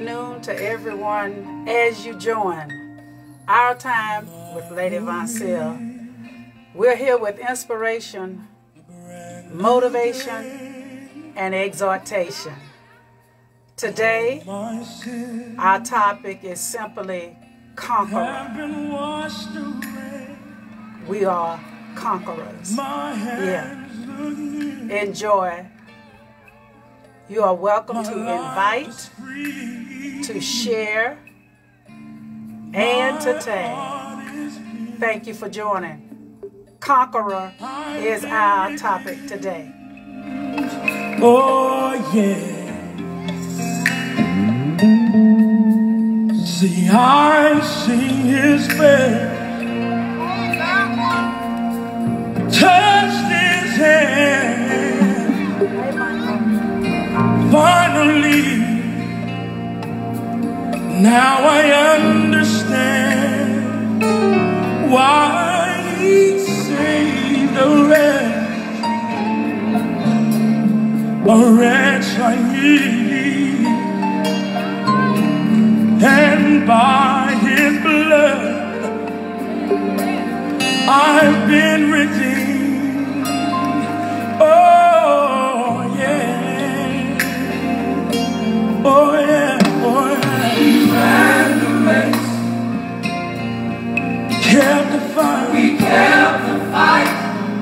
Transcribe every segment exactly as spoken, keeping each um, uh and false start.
afternoon to everyone as you join our time with Lady Voncile. We're here with inspiration, motivation, and exhortation. Today, our topic is simply Conqueror. We are conquerors. Yeah. Enjoy. You are welcome to invite, to share, and to tag. Thank you for joining. Conqueror is our topic today. Oh yeah. See, I sing his face, touched his hand. Finally, now I understand why he saved a wretch, a wretch like me, and by his blood I've been redeemed. Oh yeah. Oh yeah, oh yeah. We ran the race, kept the fight, we kept the fight,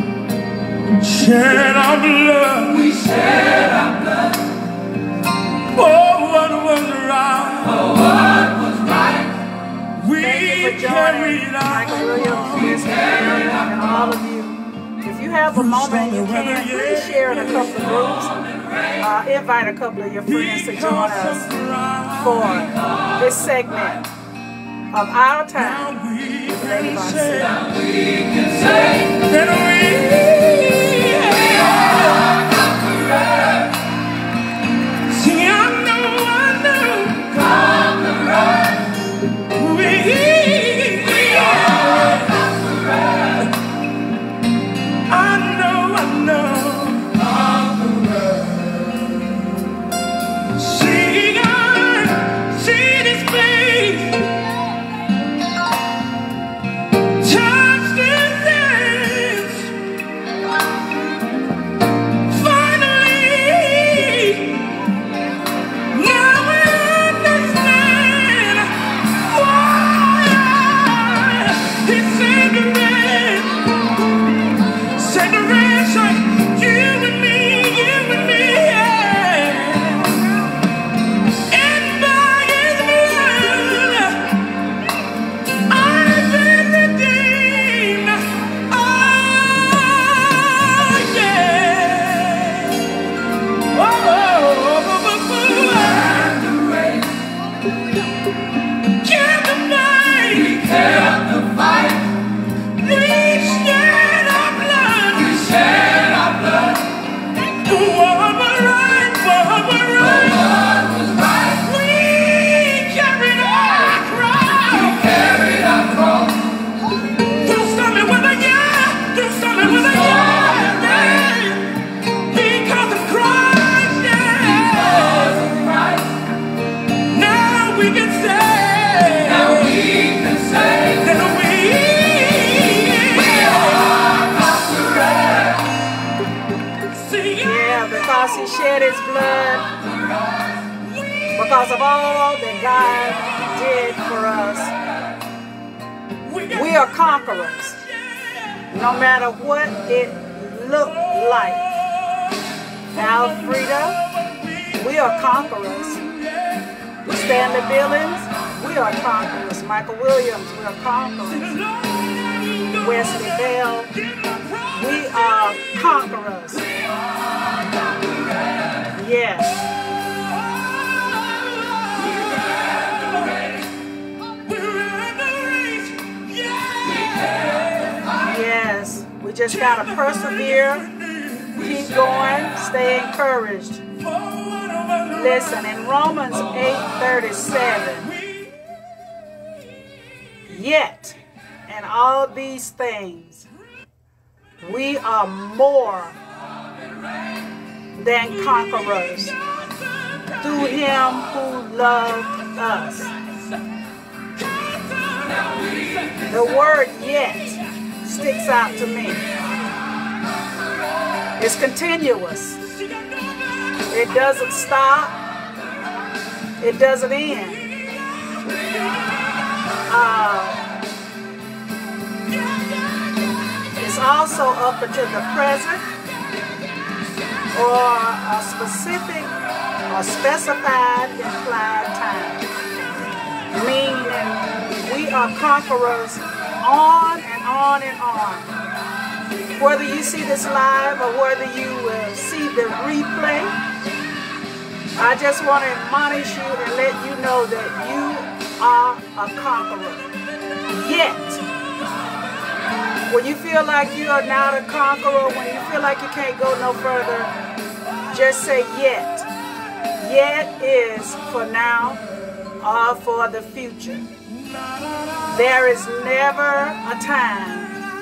shed our blood, we shed our blood. Oh, what was right, oh, what was right. We carried our cross, and all of you. If you have a moment, you can please share in a couple of groups. Uh, invite a couple of your friends to join us for this segment of our time with Lady Voncile. we can say that we are conquerors. See, I know, I know, conquerors. We, we are conquerors. I know, I know. He shed his blood because of all that God did for us. We are conquerors, no matter what it looked like. Alfreda, we are conquerors. Stanley Billings, we are conquerors. Michael Williams, we are conquerors. Wesley Bell, we are conquerors. Yes. Yes. We just gotta persevere, keep going, stay encouraged. Listen, in Romans eight thirty-seven, yet in all these things we are more than conquerors through him who loved us. The word yet sticks out to me. It's continuous. It doesn't stop. It doesn't end. Uh, it's also up until the present or a specific or specified implied time. Meaning we are conquerors on and on and on. Whether you see this live or whether you will see the replay, I just want to admonish you and let you know that you are a conqueror. Yet, when you feel like you are not a conqueror, when you feel like you can't go no further, just say yet. Yet is for now or for the future. There is never a time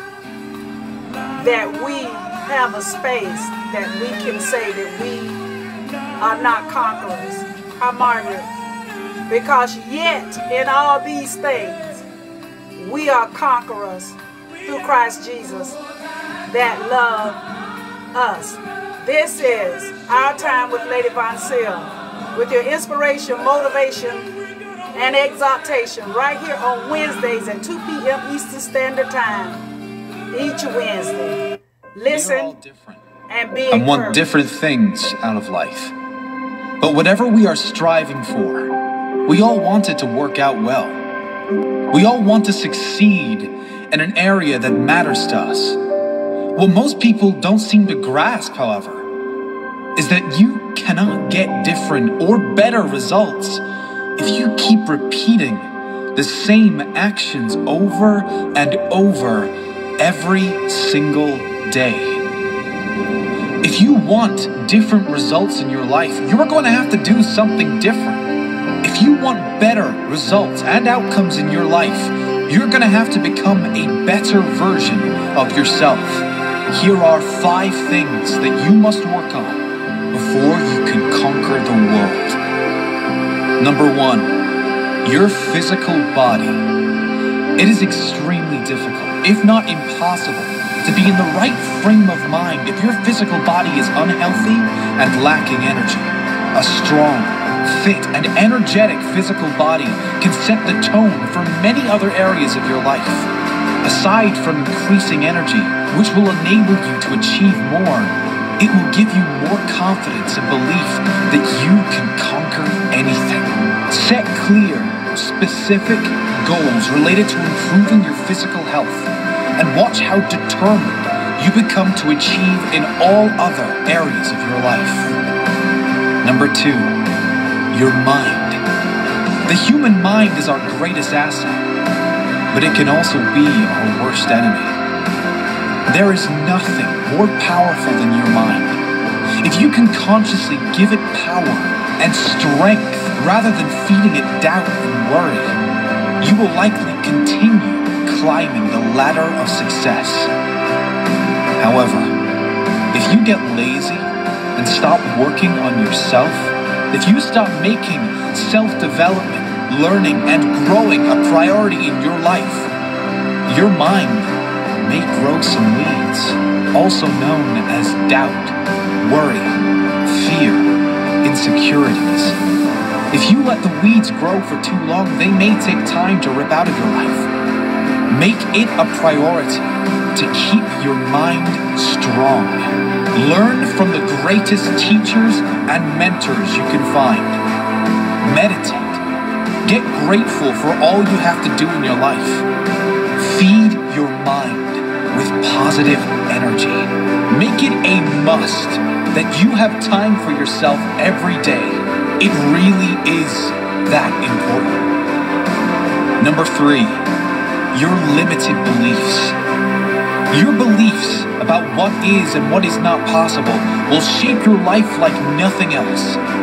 that we have a space that we can say that we are not conquerors. Hi, Margaret. Because yet in all these things, we are conquerors through Christ Jesus that love us. This is our time with Lady Voncile, with your inspiration, motivation, and exaltation right here on Wednesdays at two P M Eastern Standard Time, each Wednesday. Listen and be encouraged. And want different things out of life. But whatever we are striving for, we all want it to work out well. We all want to succeed in an area that matters to us. What most people don't seem to grasp, however, is that you cannot get different or better results if you keep repeating the same actions over and over every single day. If you want different results in your life, you're going to have to do something different. If you want better results and outcomes in your life, you're going to have to become a better version of yourself. Here are five things that you must work on before you can conquer the world. Number one, your physical body. It is extremely difficult, if not impossible, to be in the right frame of mind if your physical body is unhealthy and lacking energy. A strong, fit, and energetic physical body can set the tone for many other areas of your life. Aside from increasing energy, which will enable you to achieve more, it will give you more confidence and belief that you can conquer anything. Set clear, specific goals related to improving your physical health, and watch how determined you become to achieve in all other areas of your life. Number two, your mind. The human mind is our greatest asset, but it can also be our worst enemy. There is nothing more powerful than your mind. If you can consciously give it power and strength rather than feeding it doubt and worry, you will likely continue climbing the ladder of success. However, if you get lazy and stop working on yourself, if you stop making self-development, learning, and growing a priority in your life, your mind may grow some weeds, also known as doubt, worry, fear, insecurities. If you let the weeds grow for too long, they may take time to rip out of your life. Make it a priority to keep your mind strong. Learn from the greatest teachers and mentors you can find. Meditate. Get grateful for all you have to do in your life. Feed your mind with positive energy. Make it a must that you have time for yourself every day. It really is that important. Number three, your limited beliefs. Your beliefs about what is and what is not possible will shape your life like nothing else.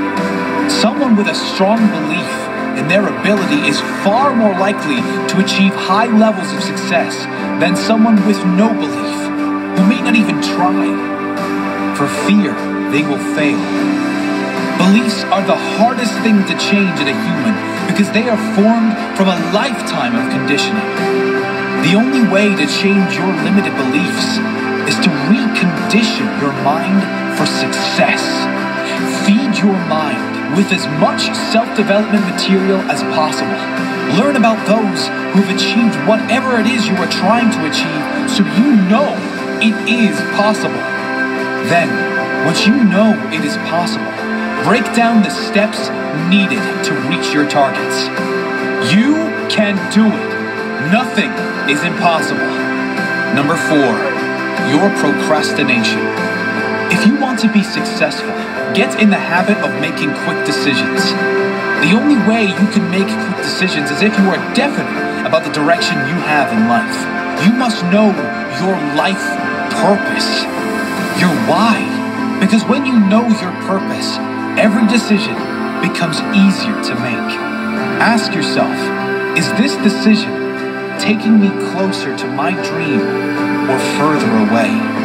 Someone with a strong belief in their ability is far more likely to achieve high levels of success than someone with no belief, who may not even try. For fear, they will fail. Beliefs are the hardest thing to change in a human because they are formed from a lifetime of conditioning. The only way to change your limited beliefs is to recondition your mind for success. Feed your mind with as much self-development material as possible. Learn about those who have achieved whatever it is you are trying to achieve so you know it is possible. Then, once you know it is possible, break down the steps needed to reach your targets. You can do it. Nothing is impossible. Number four, your procrastination. If you want to be successful, get in the habit of making quick decisions. The only way you can make quick decisions is if you are definite about the direction you have in life. You must know your life purpose, your why. Because when you know your purpose, every decision becomes easier to make. Ask yourself, is this decision taking me closer to my dream or further away?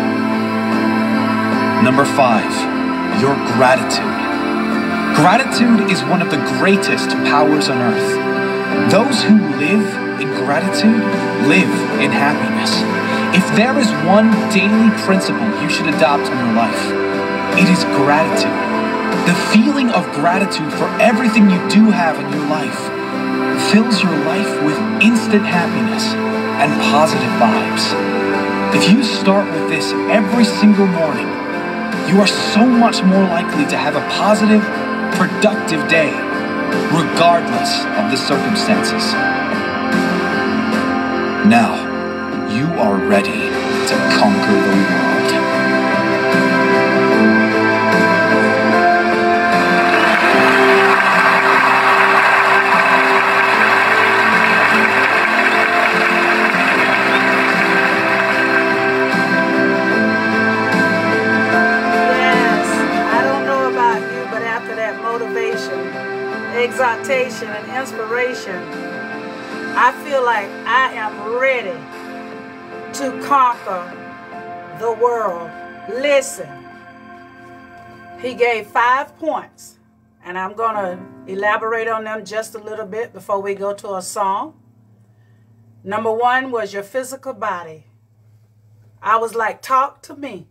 Number five, your gratitude. Gratitude is one of the greatest powers on earth. Those who live in gratitude live in happiness. If there is one daily principle you should adopt in your life, it is gratitude. The feeling of gratitude for everything you do have in your life fills your life with instant happiness and positive vibes. If you start with this every single morning, you are so much more likely to have a positive, productive day, regardless of the circumstances. Now, you are ready to conquer the world. Exaltation and inspiration, I feel like I am ready to conquer the world. Listen, he gave five points, and I'm going to elaborate on them just a little bit before we go to a song. Number one was your physical body. I was like, talk to me.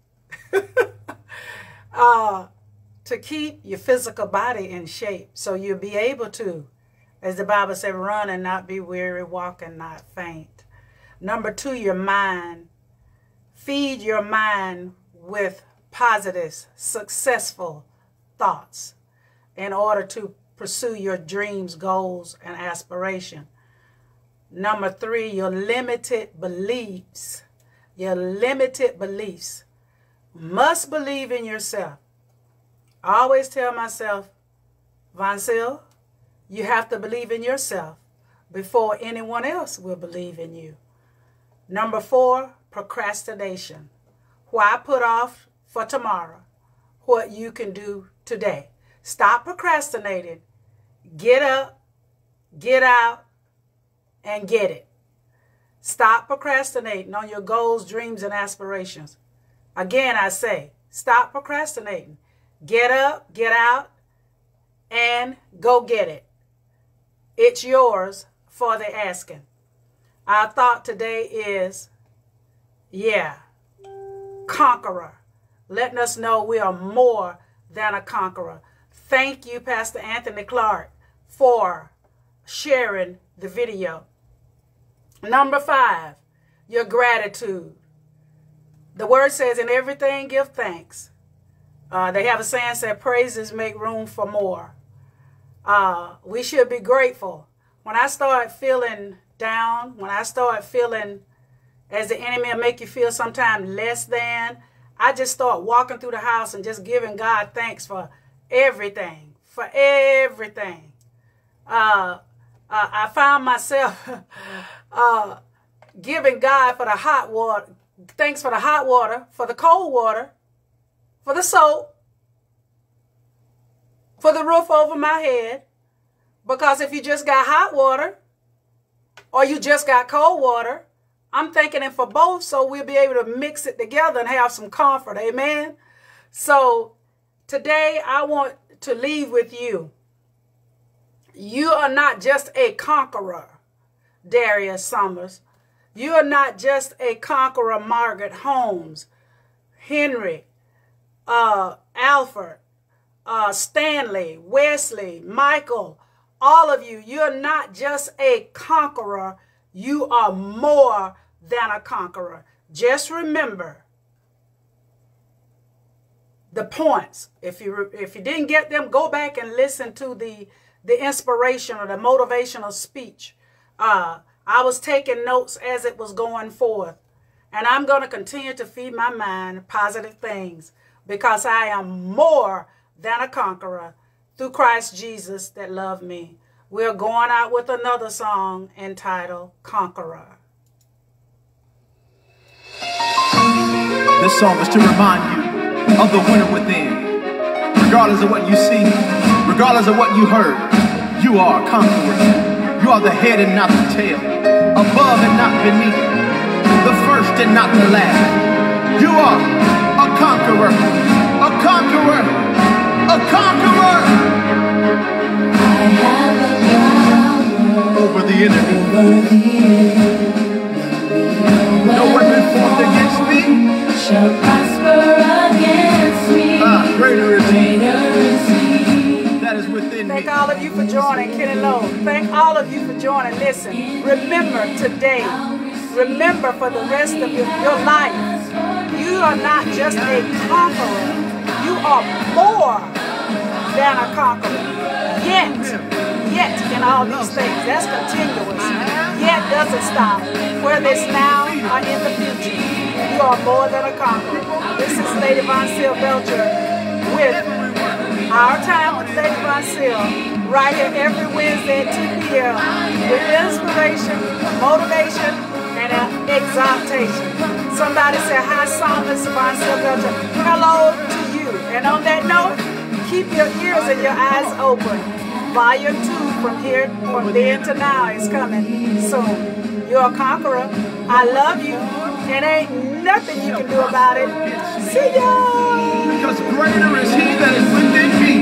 uh, to keep your physical body in shape so you'll be able to, as the Bible said, run and not be weary, walk and not faint. Number two, your mind. Feed your mind with positive, successful thoughts in order to pursue your dreams, goals, and aspiration. Number three, your limited beliefs. Your limited beliefs. Must believe in yourself. I always tell myself, Voncile, you have to believe in yourself before anyone else will believe in you. Number four, procrastination. Why put off for tomorrow what you can do today? Stop procrastinating. Get up, get out, and get it. Stop procrastinating on your goals, dreams, and aspirations. Again, I say, stop procrastinating. Get up, get out, and go get it. It's yours for the asking. Our thought today is, yeah, conqueror. Letting us know we are more than a conqueror. Thank you, Pastor Anthony Clark, for sharing the video. Number five, your gratitude. The word says, in everything give thanks. Uh, they have a saying that praises make room for more. Uh, we should be grateful. When I start feeling down, when I start feeling as the enemy will make you feel sometimes less than, I just start walking through the house and just giving God thanks for everything, for everything. Uh, uh, I found myself uh, giving God for the hot water, thanks for the hot water, for the cold water, for the soap, for the roof over my head. Because if you just got hot water or you just got cold water, I'm thanking Him for both so we'll be able to mix it together and have some comfort. Amen. So today I want to leave with you. You are not just a conqueror, Darius Summers. You are not just a conqueror, Margaret Holmes, Henry, uh, Alfred, uh, Stanley, Wesley, Michael, all of you. You're not just a conqueror. You are more than a conqueror. Just remember the points. If you if you didn't get them, go back and listen to the the inspiration or the motivational speech. Uh, I was taking notes as it was going forth. And I'm going to continue to feed my mind positive things because I am more than a conqueror through Christ Jesus that loved me. We're going out with another song entitled Conqueror. This song is to remind you of the winner within. Regardless of what you see, regardless of what you heard, you are a conqueror. You are the head and not the tail, above and not beneath, the first and not the last. You are a conqueror, a conqueror, a conqueror. I have a power over the enemy. Over the enemy. No weapon formed against me shall prosper against me. Ah, greater is he that is within me. Thank all of you for joining, Kenny Lowe. Thank all of you for joining. Listen, remember today, remember for the rest of your, your life, you are not just a conqueror. You are more than a conqueror. Yet, yet in all these things, that's continuous. Yet doesn't stop. Whether it's now or in the future, you are more than a conqueror. This is Lady Voncile Belcher with Our Time with Lady Voncile, right here every Wednesday at two p m with inspiration, motivation, and uh, exaltation. Somebody said, hi, Psalmist Voncile Belcher. Hello to you. And on that note, keep your ears and your eyes open. Volume two from here, from then to now is coming soon. You're a conqueror. I love you. And ain't nothing you can do about it. See ya! Because greater is he that is within me.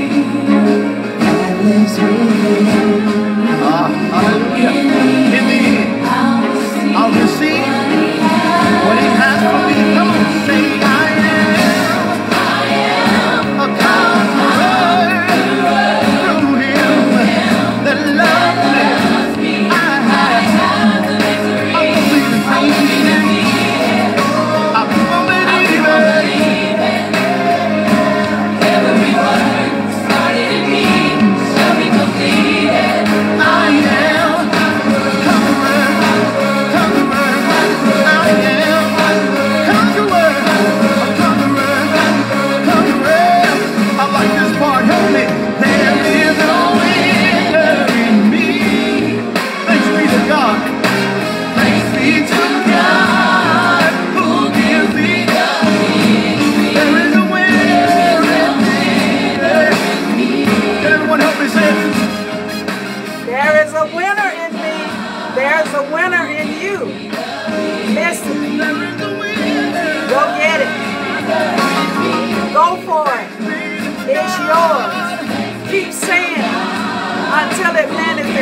Ah, hallelujah. In the end, I'll receive what he has for me. Come on, say I am. I am a conqueror through him that loves me. I have the victory. I believe in me. I believe it. Every word started in me shall be completed. I am a conqueror, conqueror. I am a conqueror, a conqueror, conqueror. I like this part, help me. There is a winner in me. Thanks be to God. Thanks be to God who gives me the peace. There is a winner in me. Can everyone help me say it? There is a winner in me. There's a winner in you. Listen. There is a winner. Go get it. Go for it. It's yours. Keep saying it until it manifests.